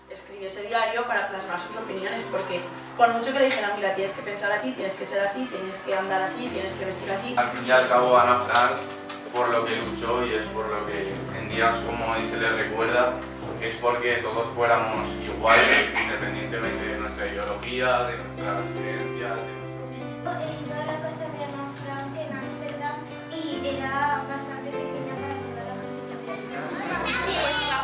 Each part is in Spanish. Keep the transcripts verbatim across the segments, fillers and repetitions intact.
escribió ese diario para plasmar sus opiniones, porque por mucho que le dijeran, mira, tienes que pensar así, tienes que ser así, tienes que andar así, tienes que vestir así. Al fin y al cabo, Ana Frank, por lo que luchó y es por lo que en días como hoy se le recuerda, es porque todos fuéramos iguales, independientemente de nuestra ideología, de nuestras creencias, de nuestro físico. He ido a la casa de Ana Frank en Ámsterdam y era bastante pequeña para toda la gente que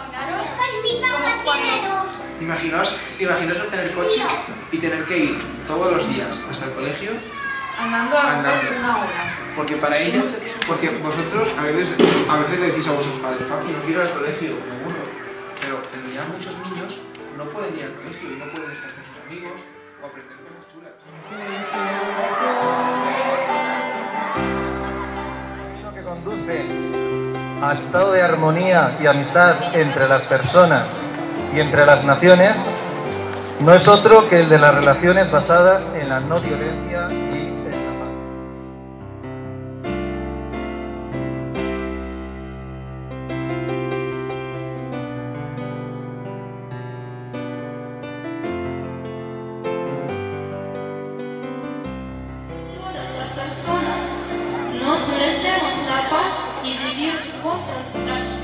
Imaginaos, imaginaos no tener coche y tener que ir todos los días hasta el colegio andando a andando. una hora. Porque para ella, porque vosotros a veces, a veces le decís a vuestros padres, papi, no quiero ir al colegio, me aburro. Pero en realidad muchos niños no pueden ir al colegio y no pueden estar con sus amigos o aprender cosas chulas. Lo que conduce al estado de armonía y amistad entre las personas y entre las naciones no es otro que el de las relaciones basadas en la no violencia y en la paz. Todas las personas nos merecemos la paz y vivir con tranquilidad.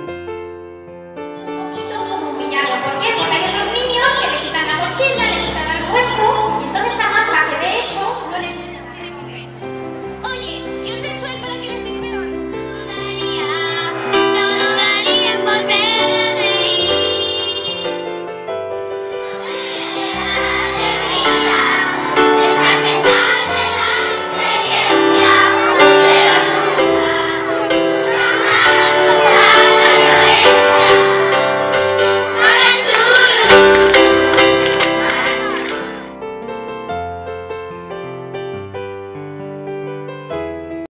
¿Por qué? Porque hay otros niños que le quitan la mochila, le quitan la